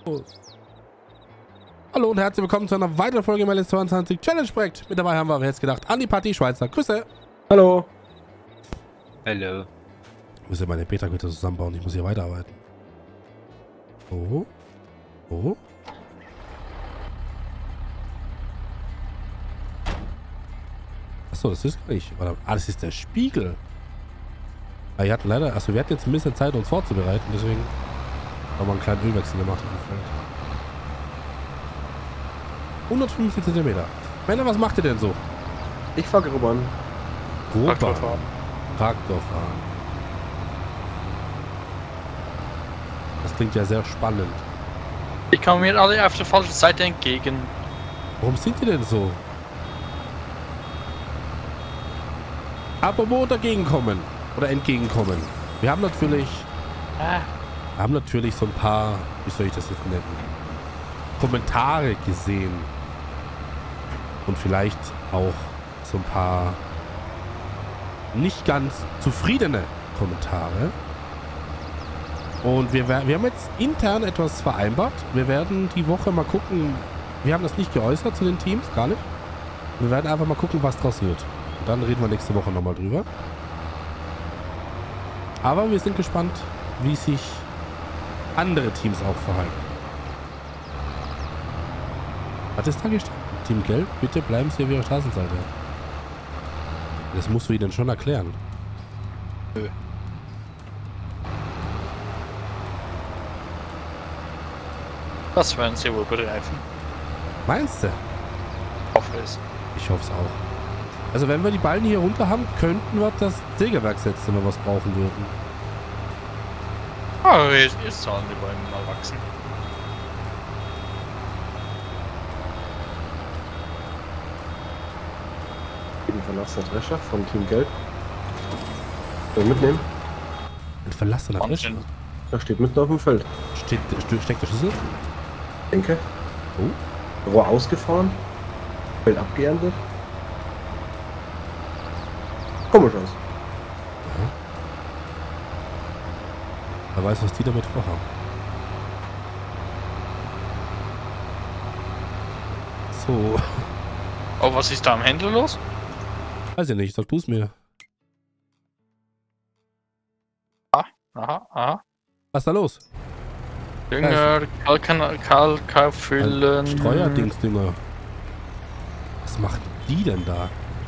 Hallo und herzlich willkommen zu einer weiteren Folge im LS22 Challenge Projekt. Mit dabei haben wir jetzt gedacht, Andi, Patti, Schweizer. Grüße. Hallo. Hallo. Ich muss ja meine Beta-Güter zusammenbauen, ich muss hier weiterarbeiten. Oh. Oh. Achso, das ist gar nicht. Ah, das ist der Spiegel. Ah, wir hatten leider, also wir hatten jetzt ein bisschen Zeit, uns vorzubereiten, deswegen haben wir einen kleinen Ölwechsel gemacht im Feld. 150 cm. Männer, was macht ihr denn so? Ich fahr grubbern. Traktor fahren. Das klingt ja sehr spannend. Ich komme mir alle auf der falschen Seite entgegen. Warum sind die denn so? Apropos entgegenkommen. Oder entgegenkommen. Wir haben natürlich so ein paar, wie soll ich das jetzt nennen, Kommentare gesehen. Und vielleicht auch so ein paar nicht ganz zufriedene Kommentare. Und wir haben jetzt intern etwas vereinbart. Wir werden die Woche mal gucken. Wir haben das nicht geäußert zu den Teams, gar nicht. Wir werden einfach mal gucken, was draus wird. Und dann reden wir nächste Woche nochmal drüber. Aber wir sind gespannt, wie sich andere Teams auch verhalten. Was ist da gestanden? Team Gelb, bitte bleiben Sie auf Ihrer Straßenseite. Das musst du ihnen schon erklären. Nö. Das werden sie wohl begreifen. Meinst du? Hoffe es. Ich hoffe es auch. Also wenn wir die Ballen hier runter haben, könnten wir das Sägewerk setzen, wenn wir was brauchen würden. Aber jetzt sollen die Bäume mal wachsen. Ein verlassener Drescher von Team Gelb. Mitnehmen. Ein verlassener Drescher? Da steht mitten auf dem Feld. Steckt der Schlüssel? Denke. Oh. Rohr ausgefahren. Feld abgeerntet. Komisch aus. Ja. Wer weiß, was die damit vorhaben. So. Oh, was ist da am Händler los? Weiß ich nicht, sag du es mir. Aha. Was ist da los? Dünger, Kalk füllen. Streuerdingsdünger. Was macht die denn da?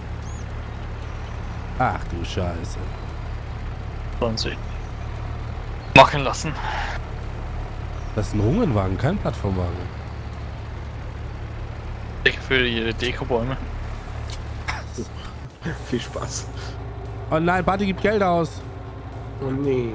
Ach du Scheiße. Sollen sie machen lassen. Das ist ein Rungenwagen, kein Plattformwagen. Für ihre Dekobäume. Viel Spaß. Oh nein, Buddy gibt Geld aus. Oh nee.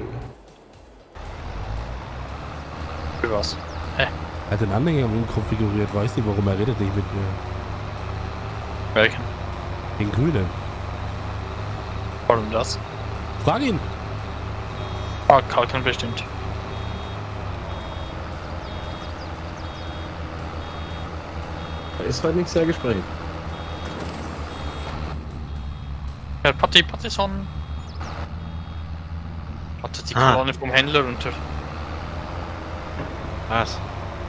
Für was? Er hat den Anhänger umkonfiguriert, weiß nicht, warum er redet nicht mit mir. Welchen? Den Grünen. Warum das? Frag ihn. Ah, Kalken bestimmt. Da ist heute nicht sehr gesprächig. Herr Pattison hatte die Kolonne vom Händler runter. Was?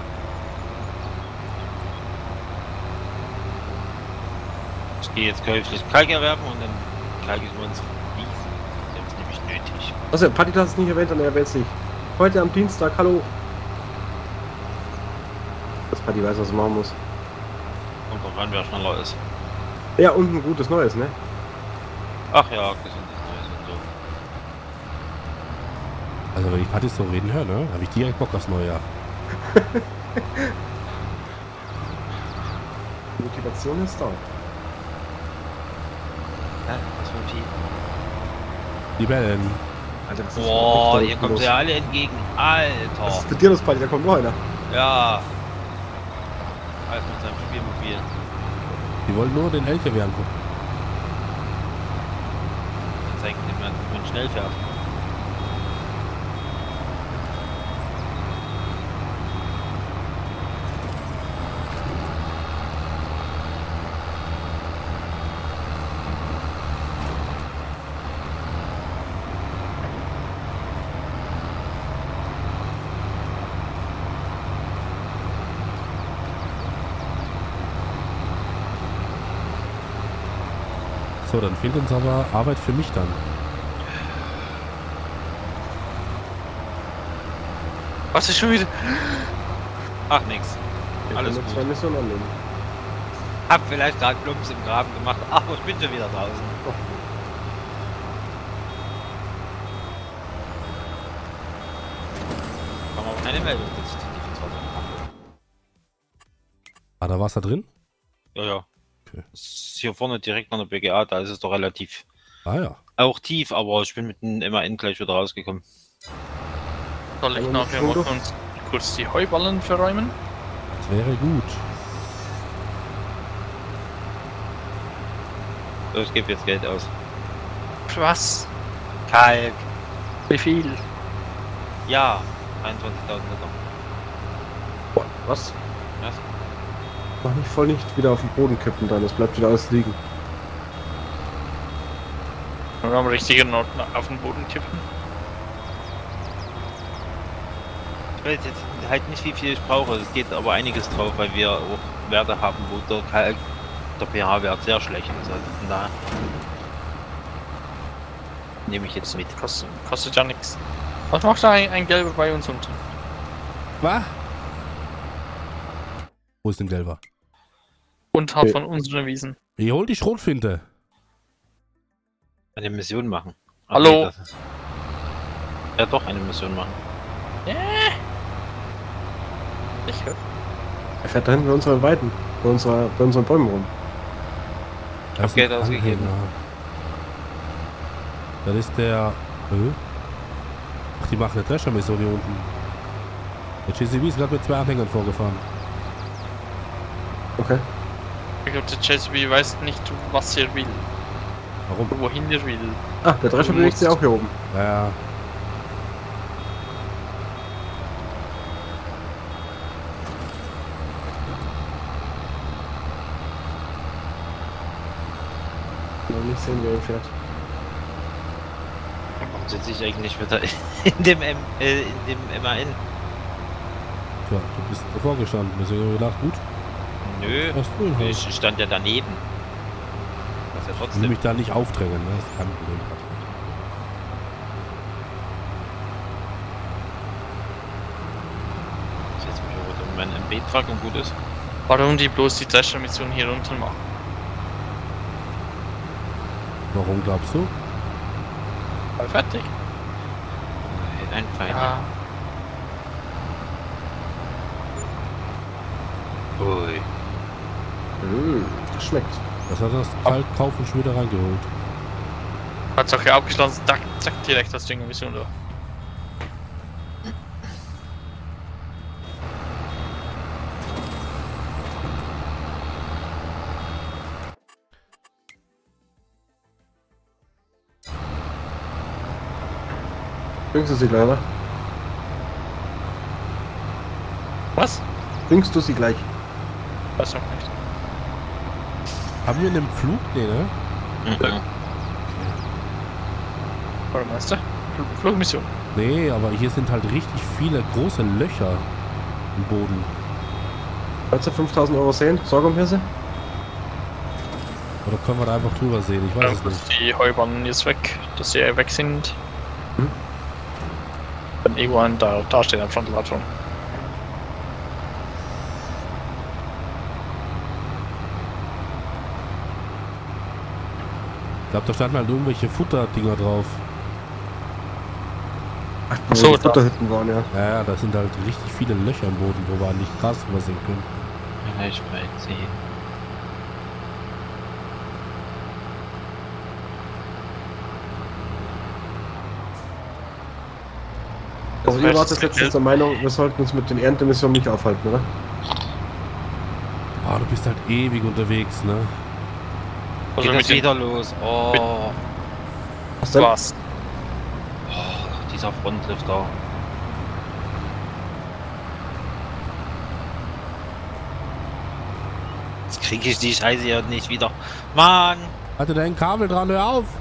Ich gehe jetzt käuflich Kalk erwerben und dann Kalk ist uns fließen. Das ist nämlich nötig. Also, Patti, das ist nicht erwähnt und er erwähnt es nicht. Heute am Dienstag, hallo. Das Patti weiß, was er machen muss. Und woran wer schneller ist. Ja, und ein gutes Neues, ne? Ach ja, gesundes Neues und so. Also wenn ich Patti so reden höre, ne, habe ich direkt Bock aufs neue Jahr. Die Motivation ist da. Ja, was für ein Vieh. Die Bellen. Alter, was ist Boah, denn ihr kommt los? ja alle entgegen. Alter. Was ist mit dir los, Patti? Da kommt noch einer. Ja. Alles mit seinem Spielmobil. Die wollen nur den LKW angucken. Dann zeigt dem man, wie man schnell fährt. So, dann fehlt uns aber Arbeit für mich dann. Was ist schon wieder? Ach, nix. Alles Nur gut. 2 Missionen annehmen. Hab vielleicht gerade Plumps im Graben gemacht, aber ich bin schon wieder draußen. Oh. Kann man auch keine Meldung, dass ich zu tief ins Wasser komme. Ah, da war's da drin? Ja, ja. Okay. Das ist hier vorne direkt an der BGA, da ist es doch relativ Ah ja. auch tief, aber ich bin mit dem MAN gleich wieder rausgekommen. Soll ich Aber nachher nicht mal so kurz die Heuballen verräumen? Das wäre gut. So, ich gebe jetzt Geld aus. Für was? Kalk. Wie viel? Ja, 21.000 Liter. Boah, was? Was? Mach nicht voll nicht wieder auf den Boden kippen dann, das bleibt wieder alles liegen. Nur am richtigen Ort auf den Boden tippen. Ich weiß jetzt halt nicht, wie viel ich brauche. Es geht aber einiges drauf, weil wir auch Werte haben, wo der Kalk, der pH-Wert sehr schlecht ist. Also von daher nehme ich jetzt mit. Kostet ja nichts. Was macht da ein Gelber bei uns unten? Was? Wo ist denn Gelber? Unterhalb von unseren Wiesen. Ich hol die Schrotflinte. Eine Mission machen. Ach, Hallo? nee, das ist- Ja, doch eine Mission machen. Ich höre. Er fährt da hinten bei unseren Weiden, bei unseren Bäumen rum. Da ist Geld ein ausgegeben. Anhänger. Das ist der... Ach, die machen eine Drescher-Mission hier unten. Der JCB ist gerade mit 2 Anhängern vorgefahren. Okay. Ich glaube, der JCB weiß nicht, was er will. Warum? Wohin er will. Ah, der Drescher bewegt sich auch hier oben. Ja. Noch nicht sehen, wer ihn fährt. Warum sitze ich eigentlich wieder in dem MAN? Tja, du bist davor gestanden. Deswegen gedacht, gut, Nö, hast du ihn halt. ich stand ja daneben. Das ist ja Ich will trotzdem. mich da nicht aufdrängen, ne? Das ist kein Problem. Ich setze mich aber in meinen MB-Truck und gut ist. Warum die bloß die Drescher-Mission hier unten machen? Warum glaubst du? Weil fertig. Ein Feind. Ja. Ui. Das schmeckt. Das hat das Kaltkaufen schon wieder reingeholt. Hat's auch hier abgeschlossen. Zack, zack, direkt das Ding Mission da. Bringst du sie gleich, oder? Was? Bringst du sie gleich? Weiß noch nicht. Haben wir einen Flug? Nee, ne? Mhm. Oder meinst du? Flugmission. Nee, aber hier sind halt richtig viele große Löcher im Boden. Willst du 5.000 Euro sehen? Sorghumhirse? Oder können wir da einfach drüber sehen? Ich weiß es Dass nicht. die Heuballen jetzt weg, dass sie weg sind. Hm? Wenn irgendwo ein da steht ein Frontladung. Ich glaube, da standen halt irgendwelche Futterdinger drauf. Ach, wo So, die Futterhütten waren, ja. Ja, da sind halt richtig viele Löcher im Boden, wo wir nicht Gras drüber sehen können. Reichweite 10. Also ihr wart jetzt letztens der Meinung, wir sollten uns mit den Erntemissionen nicht aufhalten, oder? Ah, du bist halt ewig unterwegs, ne? Also Geht mit das dem wieder los? Oh, Was denn? Spaß. dieser Frontlift da. Jetzt kriege ich die Scheiße hier nicht wieder. Mann! Hatte dein Kabel dran, hör auf!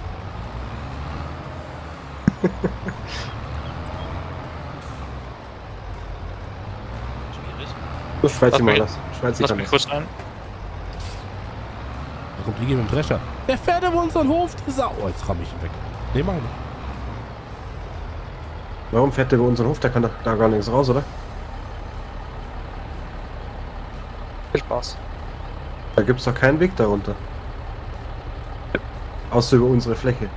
Schwierig. Das schweiz Lass ich mal mich- das. Schweiz ich Lass kann mich das. kurz ein. kommt Iggy mit dem Drescher. Der fährt über unseren Hof, die Sau. Oh, jetzt ramm ich ihn weg. Nee, meine. Warum fährt der über unseren Hof? Der kann doch da gar nichts raus, oder? Viel Spaß. Da gibt's doch keinen Weg darunter. Außer über unsere Fläche.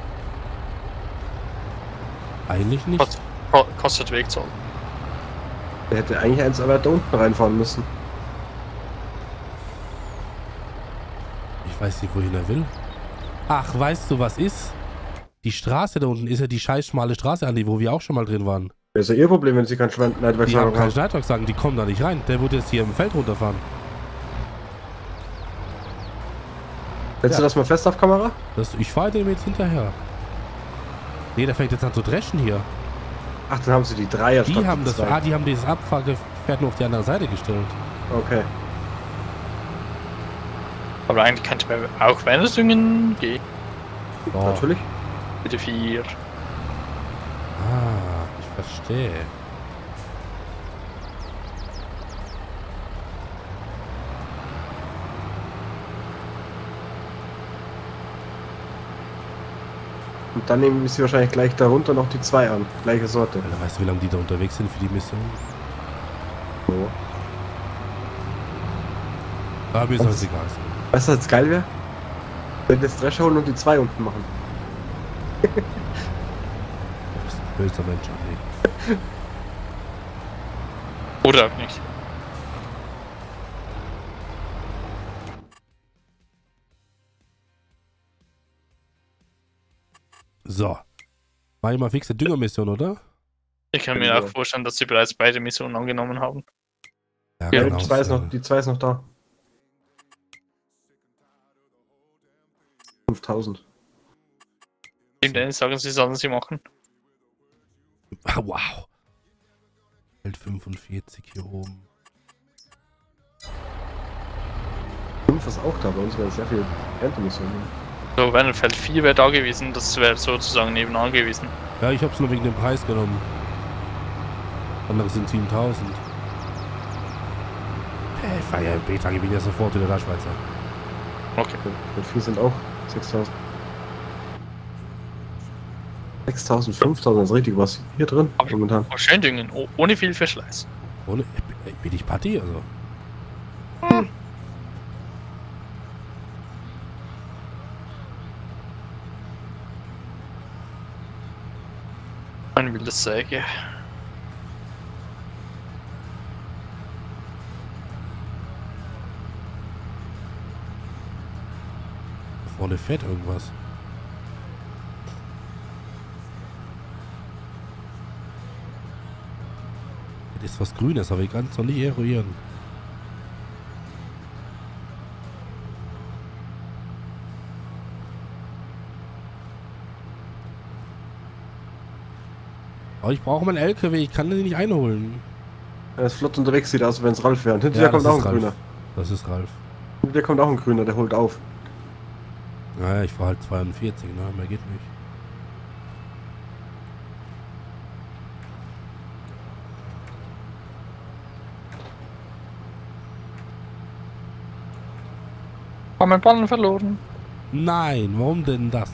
Eigentlich nicht. Kostet Wegzoll. Der hätte eigentlich eins weiter unten reinfahren müssen. Ich weiß nicht, wohin er will. Ach, weißt du, was ist? Die Straße da unten ist ja die scheiß schmale Straße, Andi, wo wir auch schon mal drin waren. Das ist ja ihr Problem, wenn sie keinen Die haben Schneidwerksagen keinen haben. Schneidwerksagen, die kommen da nicht rein. Der wird jetzt hier im Feld runterfahren. Hältst du das mal fest auf Kamera? Ich fahre dem jetzt hinterher. Nee, der fängt jetzt an zu dreschen hier. Ach, dann haben sie die Dreier Die statt haben die das, zwei. die haben dieses Abfahrgefährt nur auf die andere Seite gestellt. Okay. Aber eigentlich könnte man auch Wendersdüngen gehen. So. Natürlich. Bitte 4. Ah, ich verstehe. Und dann nehmen sie wahrscheinlich gleich darunter noch die 2 an. Gleiche Sorte. Alter, weißt du, wie lange die da unterwegs sind für die Mission? So. Aber mir ist das egal. Weißt du, was jetzt geil wäre? Wenn wir das Drescher holen und die 2 unten machen. Du bist ein böser Mensch, Andi. Oder auch nicht. So. Mach ich mal fixe Düngermission, oder? Ich kann mir auch vorstellen, dass sie bereits beide Missionen angenommen haben. Ja, Ja, genau. die 2 ist noch, die 2 ist noch da. 5000. Dem Dennis sagen, sie sollen sie machen. Ah, wow. Feld 45 hier oben. 5 ist auch da, bei uns wäre sehr viel Erntemissionen. So, wenn Feld 4 wäre da gewesen, das wäre sozusagen nebenan gewesen. Ja, ich hab's nur wegen dem Preis genommen. Andere sind 7000. Ich fahr ja im Beta, ich bin ja sofort wieder da, Schweizer. Okay. Und 4 sind auch 6000. 6000, 5000 ist richtig was hier drin Aber- momentan. Aber schön düngen, ohne viel Verschleiß. Ohne, bin ich Party, also. Ein wildes Säge. Vorne fährt irgendwas. Das ist was Grünes, aber ich kann es noch nicht eruieren. Aber ich brauche meinen LKW, ich kann den nicht einholen. Er ist flott unterwegs, sieht aus, wenn es Ralf wäre. Hinter dir kommt das auch ist ein Ralf. Grüner. Das ist Ralf. Hinter dir kommt auch ein Grüner, der holt auf. Naja, ich fahre halt 42, ne? Mehr geht nicht. Haben wir Ballen verloren. Nein, warum denn das?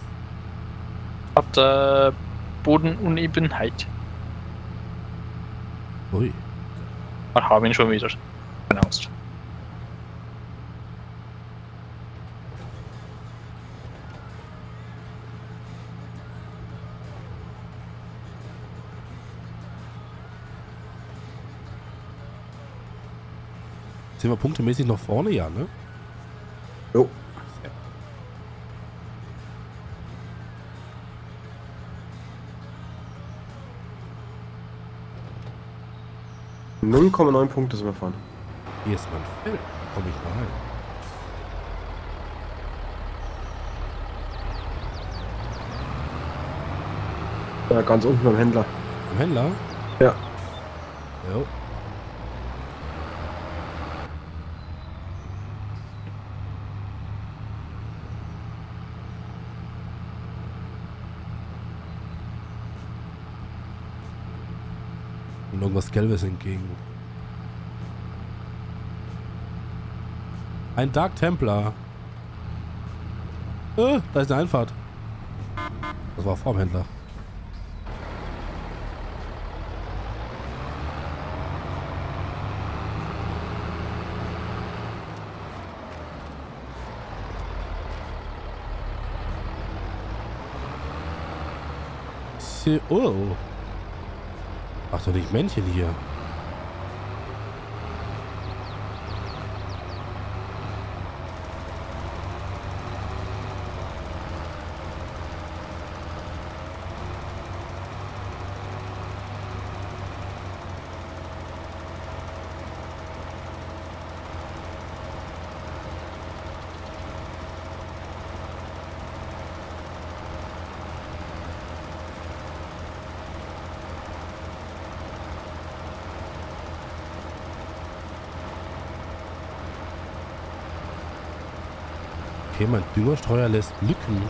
Hat Bodenunebenheit. Ui. Wir haben ihn schon wieder. Genauest. Sind wir punktemäßig noch vorne, ja, ne? Jo. 0,9 Punkte sind wir vorne. Hier ist mein Feld. Komm ich mal rein. Ja, ganz unten beim Händler. Am Händler? Ja. Jo. Und irgendwas Gelbes entgegen. Ein Dark Templar. Da ist eine Einfahrt. Das war vorm Händler. Oh. Ach doch nicht Männchen hier. Okay, mein Düngerstreuer lässt Lücken.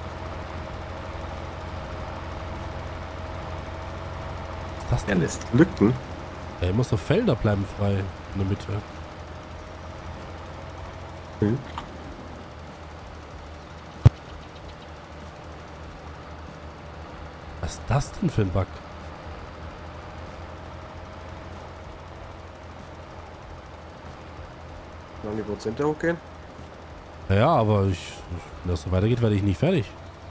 Was ist das denn? Er lässt Lücken. Ey, muss doch Felder bleiben frei in der Mitte. Hm. Was ist das denn für ein Bug? Sollen die Prozente hochgehen? Ja, aber wenn das so weitergeht, werde ich nicht fertig.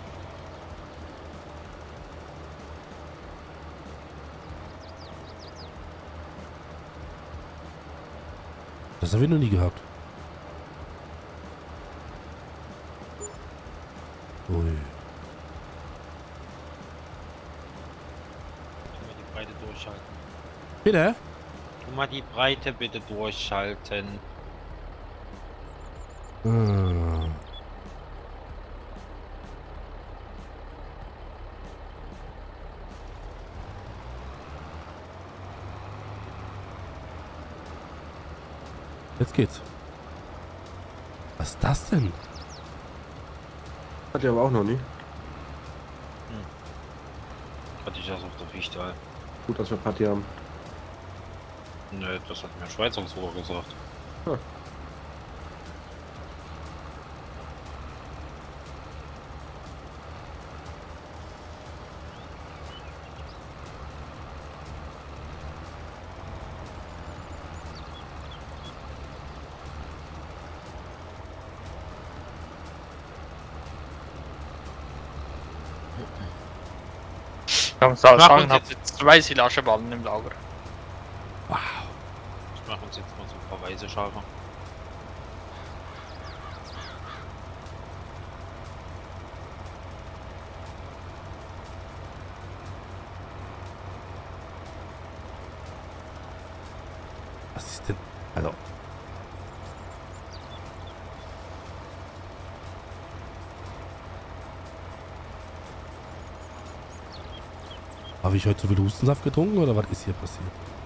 Das habe ich noch nie gehabt. Ui. Können wir die Breite durchschalten? Bitte? Tu mal die Breite bitte durchschalten. Ah. Jetzt geht's. Was ist das denn? Hat er aber auch noch nie. Hatte ich das auf der Fichte. Gut, dass wir Party haben. Ne, das hat mir Schweizer sogar gesagt. Hm. Ich muss auch sagen, habt jetzt 2 Silageballen im Lager. Wow. Ich mache uns jetzt mal so ein paar weiße Schafe. Was ist denn? Also. Habe ich heute so viel Hustensaft getrunken oder was ist hier passiert?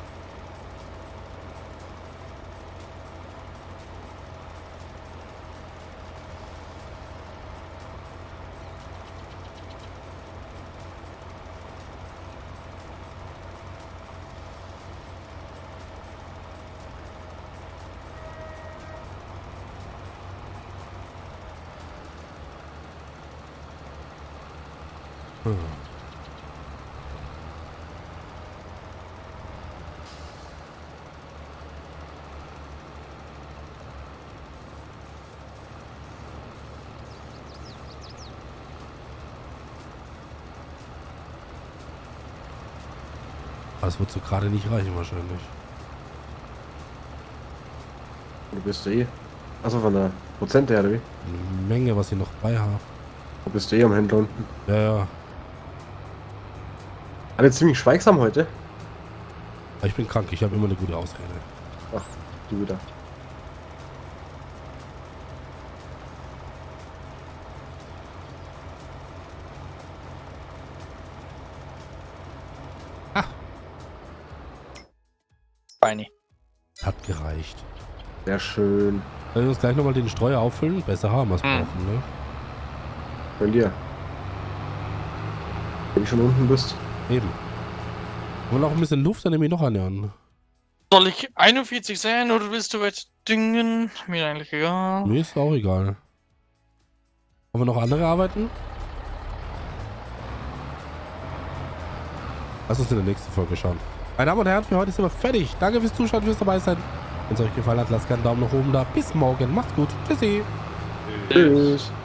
Das wird so gerade nicht reichen wahrscheinlich. Du bist eh. Achso, von der Prozente her, oder wie? Eine Menge, was ich noch bei habe. Du bist eh am Händler unten. Ja, ja. Alle ziemlich schweigsam heute. Aber ich bin krank, ich habe immer eine gute Ausrede. Ach, du wieder. Beini. Hat gereicht. Sehr schön. Sollen wir uns gleich nochmal den Streuer auffüllen? Besser haben wir es brauchen, ne? Von dir. Wenn du schon unten bist. Eben. Und noch ein bisschen Luft, dann nehme ich noch annähern. Soll ich 41 sein oder willst du jetzt düngen? Mir eigentlich egal. Mir ist auch egal. Aber wir noch andere arbeiten? Lass uns in der nächsten Folge schauen. Meine Damen und Herren, für heute sind wir fertig. Danke fürs Zuschauen, fürs dabei sein. Wenn es euch gefallen hat, lasst gerne einen Daumen nach oben da. Bis morgen. Macht's gut. Tschüssi. Tschüss.